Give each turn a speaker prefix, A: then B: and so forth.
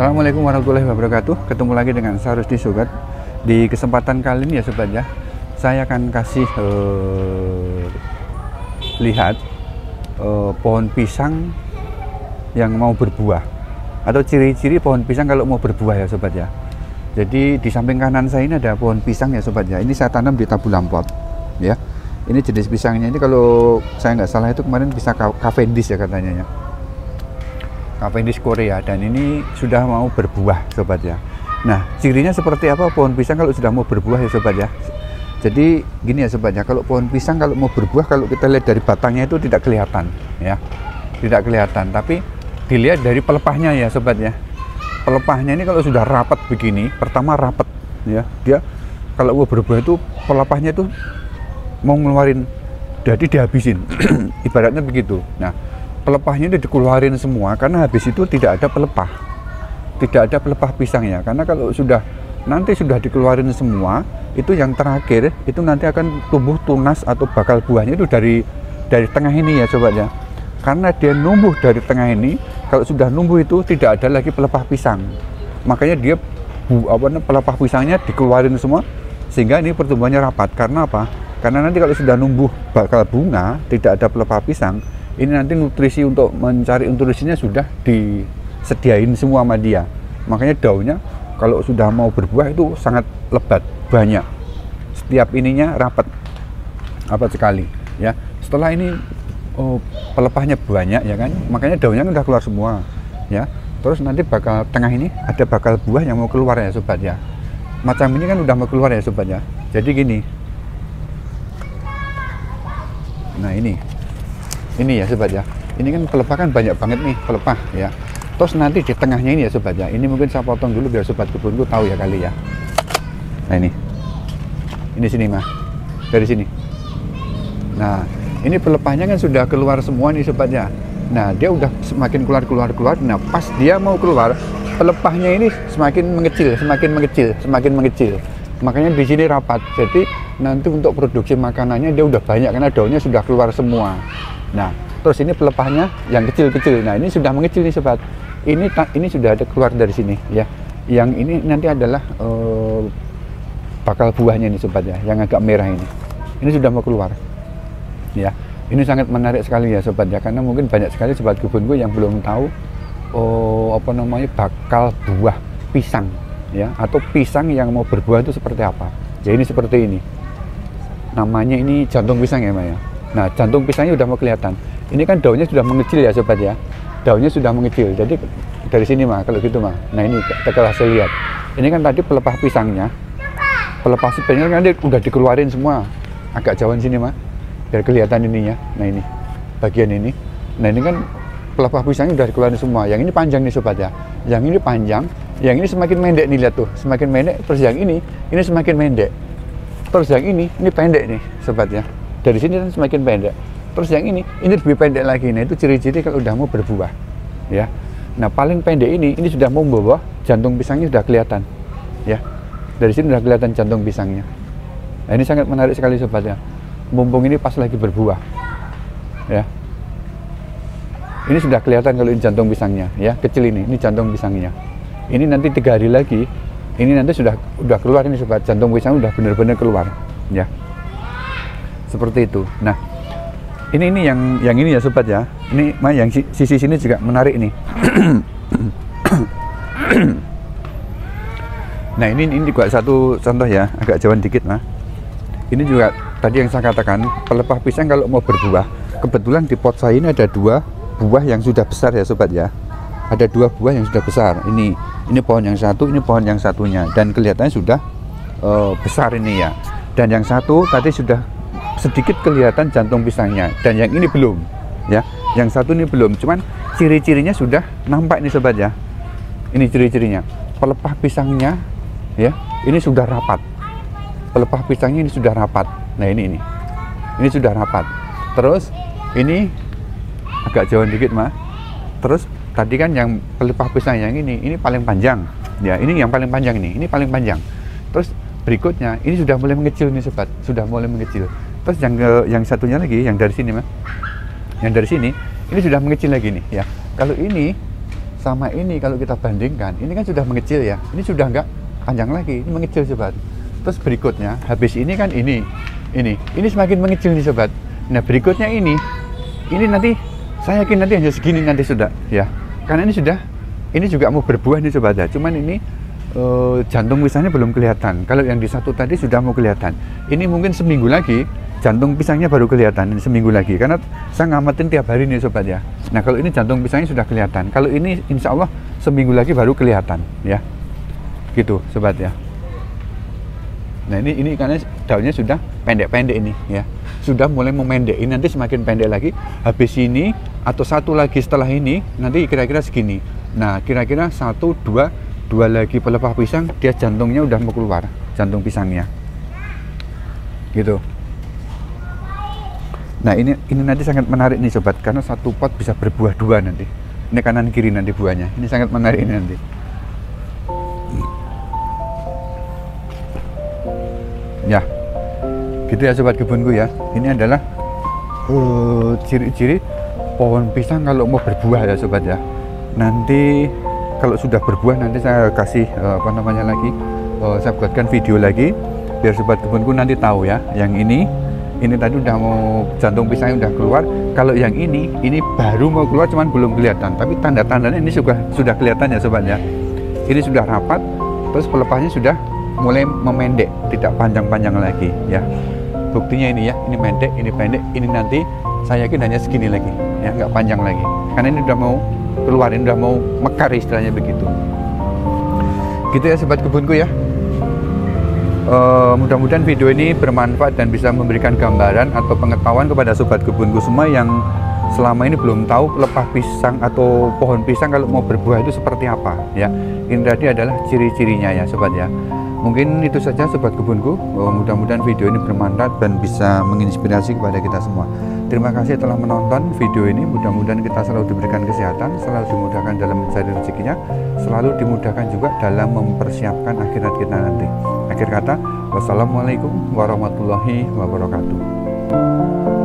A: Assalamualaikum warahmatullahi wabarakatuh. Ketemu lagi dengan saya Rusdi Sobat. Di kesempatan kali ini ya Sobat ya, saya akan kasih lihat pohon pisang yang mau berbuah, atau ciri-ciri pohon pisang kalau mau berbuah ya Sobat ya. Jadi di samping kanan saya ini ada pohon pisang ya Sobat ya. Ini saya tanam di tabulam pot ya. Ini jenis pisangnya ini kalau saya nggak salah itu kemarin pisang Cavendish ya katanya ya. Cavendish Korea, dan ini sudah mau berbuah Sobat ya. Nah, cirinya seperti apa pohon pisang kalau sudah mau berbuah ya Sobat ya. Jadi gini ya Sobat ya, kalau pohon pisang kalau mau berbuah, kalau kita lihat dari batangnya itu tidak kelihatan ya. Tidak kelihatan, tapi dilihat dari pelepahnya ya Sobat ya. Pelepahnya ini kalau sudah rapat begini, pertama rapat ya. Dia kalau mau berbuah itu pelepahnya itu mau ngeluarin, jadi dihabisin. Ibaratnya begitu. Nah, pelepahnya itu dikeluarin semua karena habis itu tidak ada pelepah, tidak ada pelepah pisangnya. Karena kalau sudah nanti sudah dikeluarin semua, itu yang terakhir itu nanti akan tumbuh tunas atau bakal buahnya itu dari tengah ini ya Sobat ya. Karena dia numbuh dari tengah ini, kalau sudah numbuh itu tidak ada lagi pelepah pisang, makanya dia pelepah pisangnya dikeluarin semua sehingga ini pertumbuhannya rapat. Karena apa? Karena nanti kalau sudah numbuh bakal bunga, tidak ada pelepah pisang, ini nanti nutrisi untuk mencari nutrisinya sudah disediain semua sama dia. Makanya daunnya kalau sudah mau berbuah itu sangat lebat, banyak. Setiap ininya rapat sekali ya. Setelah ini pelepahnya banyak ya kan, makanya daunnya udah keluar semua ya. Terus nanti bakal tengah ini ada bakal buah yang mau keluar ya Sobat ya. Macam ini kan udah mau keluar ya Sobat ya. Jadi gini. Nah ini ya Sobat ya, ini kan pelepah kan banyak banget nih pelepah ya. Terus nanti di tengahnya ini ya Sobat ya, ini mungkin saya potong dulu biar Sobat kebunku tahu ya kali ya. Nah ini sini mah, dari sini. Nah ini pelepahnya kan sudah keluar semua nih Sobat ya. Nah dia udah semakin keluar. Nah pas dia mau keluar, pelepahnya ini semakin mengecil. Makanya di sini rapat. Jadi nanti untuk produksi makanannya dia udah banyak karena daunnya sudah keluar semua. Nah, terus ini pelepahnya yang kecil-kecil. Nah, ini sudah mengecil nih Sobat. Ini sudah ada keluar dari sini ya. Yang ini nanti adalah bakal buahnya nih Sobat ya, yang agak merah ini. Ini sudah mau keluar. Ya. Ini sangat menarik sekali ya Sobat ya, karena mungkin banyak sekali sobat kebunku yang belum tahu bakal buah pisang ya, atau pisang yang mau berbuah itu seperti apa. Jadi ini seperti ini. Namanya ini jantung pisang ya, Mbak ya. Nah, jantung pisangnya udah mau kelihatan. Ini kan daunnya sudah mengecil ya Sobat ya. Daunnya sudah mengecil. Jadi dari sini mah kalau gitu mah. Nah, ini kalau hasil lihat. Ini kan tadi pelepah pisangnya. Pelepah pisangnya kan dia udah dikeluarin semua. Agak jauhan sini mah. Biar kelihatan ininya. Nah, ini bagian ini. Nah, ini kan pelepah pisangnya udah dikeluarin semua. Yang ini panjang nih Sobat ya. Yang ini panjang, yang ini semakin pendek nih, lihat tuh. Semakin pendek, terus yang ini semakin pendek. Terus yang ini pendek nih Sobat ya. Dari sini kan semakin pendek. Terus yang ini lebih pendek lagi. Nah, itu ciri-ciri kalau udah mau berbuah ya. Nah, paling pendek ini sudah mau membawa jantung pisangnya sudah kelihatan ya. Dari sini sudah kelihatan jantung pisangnya. Nah, ini sangat menarik sekali Sobat ya. Mumpung ini pas lagi berbuah ya. Ini sudah kelihatan kalau ini jantung pisangnya ya, kecil ini jantung pisangnya. Ini nanti 3 hari lagi, ini nanti sudah keluar ini Sobat, jantung pisang udah benar-benar keluar ya. Seperti itu. Nah, ini yang ini ya Sobat ya. Ini yang sisi sini juga menarik nih. Nah, ini juga satu contoh ya, agak jauhan dikit mah. Ini juga tadi yang saya katakan, pelepah pisang kalau mau berbuah, kebetulan di pot saya ini ada 2 buah yang sudah besar ya Sobat ya. Ada 2 buah yang sudah besar. Ini pohon yang satu, ini pohon yang satunya, dan kelihatannya sudah besar ini ya. Dan yang satu tadi sudah sedikit kelihatan jantung pisangnya, dan yang ini belum ya. Yang satu ini belum, cuman ciri-cirinya sudah nampak nih Sobat ya. Ini ciri-cirinya, pelepah pisangnya ya, ini sudah rapat. Pelepah pisangnya ini sudah rapat. Nah, ini sudah rapat. Terus ini agak jauhan dikit mah. Terus tadi kan yang pelepah pisang yang ini paling panjang ya. Ini yang paling panjang ini paling panjang. Terus berikutnya ini sudah mulai mengecil nih Sobat, sudah mulai mengecil. Terus yang satunya lagi, yang dari sini mah, yang dari sini ini sudah mengecil lagi nih ya. Kalau ini sama ini kalau kita bandingkan, ini kan sudah mengecil ya, ini sudah nggak panjang lagi, ini mengecil sobat. Terus berikutnya, habis ini kan ini semakin mengecil nih sobat. Nah berikutnya ini nanti saya yakin nanti hanya segini nanti sudah ya, karena ini juga mau berbuah nih sobat ya. Cuman ini jantung pisangnya belum kelihatan. Kalau yang di satu tadi sudah mau kelihatan. Ini mungkin seminggu lagi jantung pisangnya baru kelihatan, ini seminggu lagi, karena saya ngamatin tiap hari nih sobat ya. Nah kalau ini jantung pisangnya sudah kelihatan, kalau ini insya Allah seminggu lagi baru kelihatan ya, gitu sobat ya. Nah ini karena daunnya sudah pendek-pendek ini ya, sudah mulai memendek, ini nanti semakin pendek lagi, habis ini atau satu lagi setelah ini nanti kira-kira segini. Nah kira-kira dua lagi pelepah pisang, dia jantungnya udah mau keluar, jantung pisangnya gitu. Nah ini nanti sangat menarik nih sobat, karena satu pot bisa berbuah dua nanti. Ini kanan kiri nanti buahnya. Ini sangat menarik ini nanti. Ya, gitu ya sobat kebunku ya. Ini adalah ciri-ciri pohon pisang kalau mau berbuah ya sobat ya. Nanti kalau sudah berbuah nanti saya kasih saya buatkan video lagi biar sobat kebunku nanti tahu ya. Yang ini tadi udah mau jantung pisangnya udah keluar. Kalau yang ini baru mau keluar cuman belum kelihatan, tapi tanda-tandanya ini sudah kelihatan ya sobat ya. Ini sudah rapat, terus pelepahnya sudah mulai memendek, tidak panjang-panjang lagi ya. Buktinya ini ya, ini pendek, ini nanti saya yakin hanya segini lagi ya, nggak panjang lagi, karena ini udah mau keluar, ini udah mau mekar istilahnya begitu. Gitu ya sobat kebunku ya. Mudah-mudahan video ini bermanfaat dan bisa memberikan gambaran atau pengetahuan kepada sobat kebunku semua yang selama ini belum tahu pelepah pisang atau pohon pisang kalau mau berbuah itu seperti apa ya. Ini tadi adalah ciri-cirinya ya sobat ya. Mungkin itu saja sobat kebunku. Mudah-mudahan video ini bermanfaat dan bisa menginspirasi kepada kita semua. Terima kasih telah menonton video ini. Mudah-mudahan kita selalu diberikan kesehatan, selalu dimudahkan dalam mencari rezekinya, selalu dimudahkan juga dalam mempersiapkan akhirat kita nanti. Akhir kata, wassalamualaikum warahmatullahi wabarakatuh.